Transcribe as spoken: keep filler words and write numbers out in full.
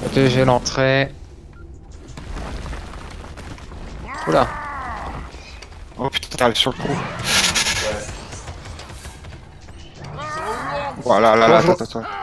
Protéger l'entrée. Oula. Oh putain, t'arrives sur le coup. Voilà, là, là, attends, attends.